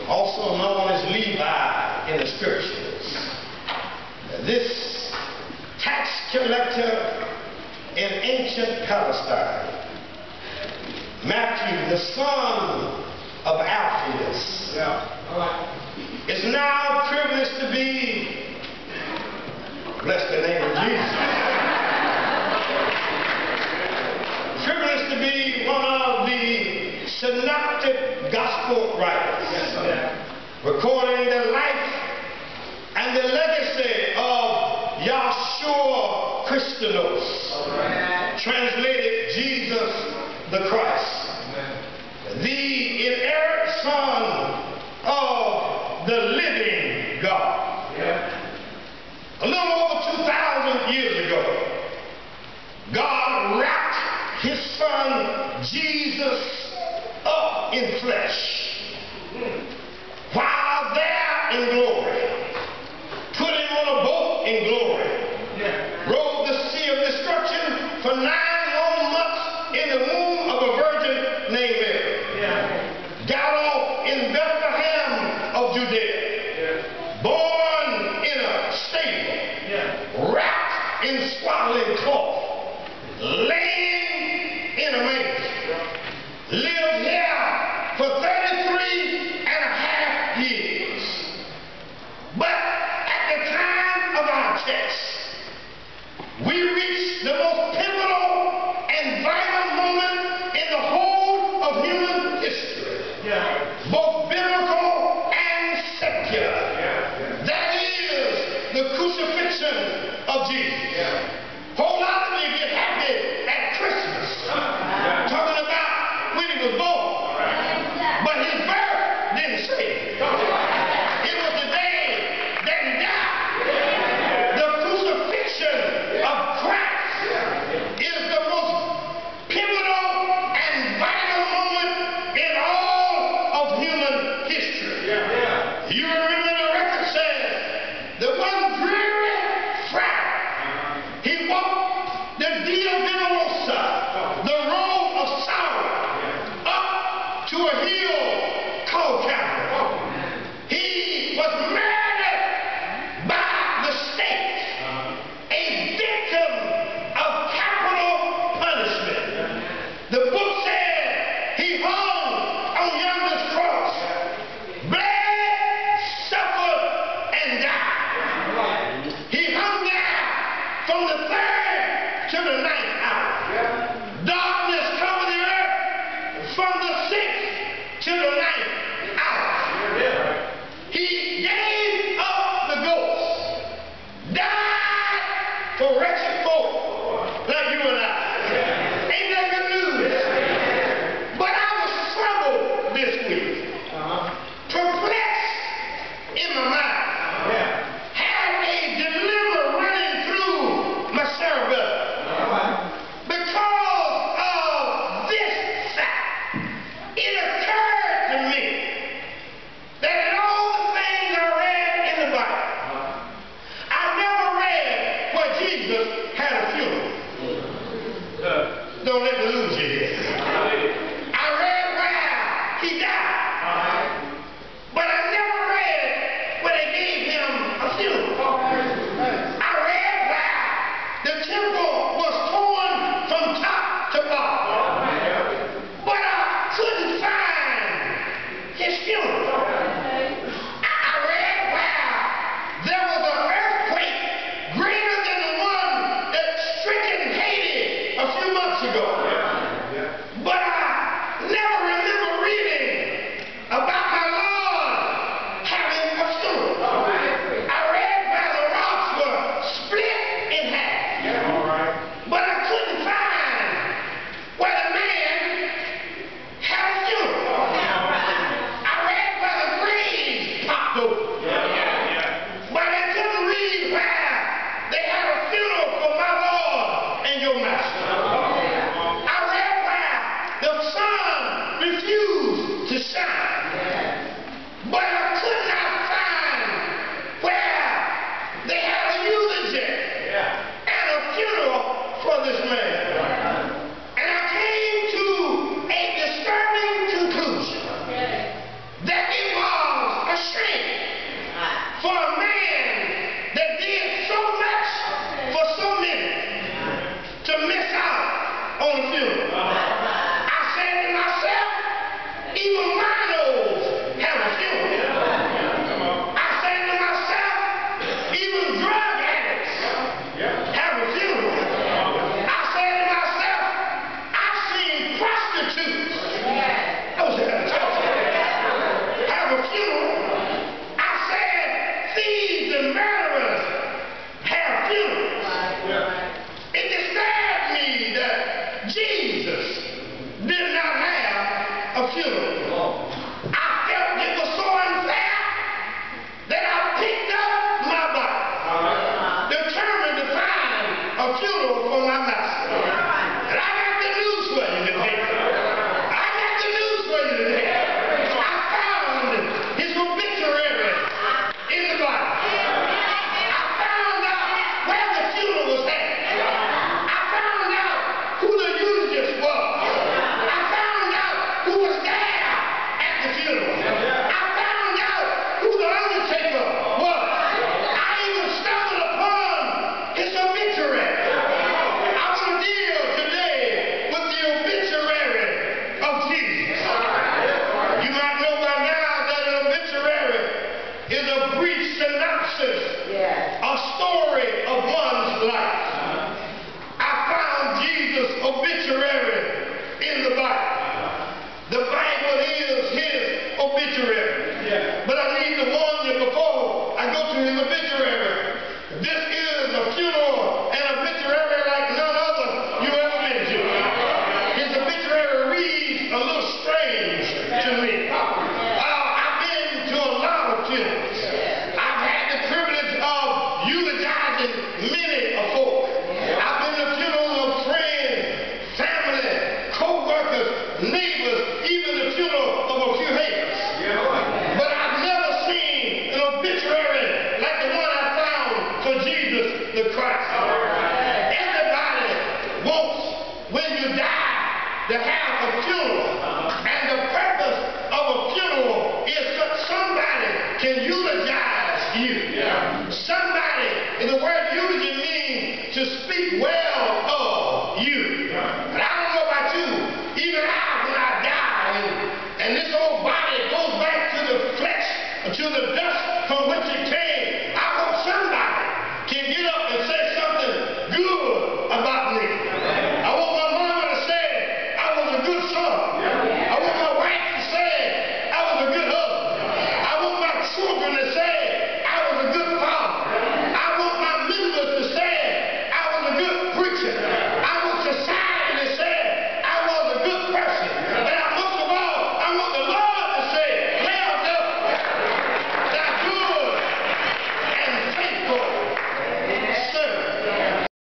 also known as Levi in the scriptures. This tax collector in ancient Palestine, Matthew, the son of Alphaeus, is now privileged to be, bless the name of Jesus, privileged to be one of the synoptic gospel writers, recording the life and the legacy of Yahshua Christos, translated Jesus the Christ, the inerrant Son of the living God. A little over 2,000 years ago, God wrapped his Son Jesus up in flesh, while there in glory, put him on a boat in glory, rode the sea of destruction for 9 long months in the womb of a virgin named Mary, got off in Bethlehem of Judea, born in a stable, wrapped in swaddling cloth, laying in a manger, lived here for 33 and a half years. But at the time of our text, we reach the most pivotal and vital moment in the whole of human history, both biblical and secular. That is the crucifixion of Jesus. Whole lot of you get happy at Christmas, talking about when he was born, but his birth didn't save. It was the day that he died. The crucifixion of Christ is the most pivotal and vital moment in all of human history. You remember the record says that one dreary Friday, he walked the Via Dolorosa, the road of sorrow, up to a hill called Calvary. He was murdered by the state, a victim of capital punishment. The book said he hung on yonder's cross, bled, suffered, and died. He hung there from the 3rd to the 9th hour. Darkness covered the earth from the 6th to the 9th hour. He gave up the ghost, died for wretched folk like you and I. Ain't that good news? But I was troubled this week, perplexed in my mind, had a dilemma running through my cerebellum because of this fact. It occurred to me that in all the things I read in the Bible, I never read where Jesus had a funeral. Don't let me lose you here. I read where he died, but I never read where they gave him a funeral. I read where the temple was torn from top to bottom, but I couldn't find his funeral. I read where there was an earthquake greater than the one that stricken Haiti a few months ago. But I never remember reading about my Lord having a funeral. I read where the rocks were split in half, but I couldn't find where the man had a funeral. I read where the graves popped open, but I couldn't read where they had a funeral for my Lord and your Master. I read where the sun refused to shine, but I could not find where they had a eulogy and a funeral for this man. And I came to a disturbing conclusion that it was the dust from which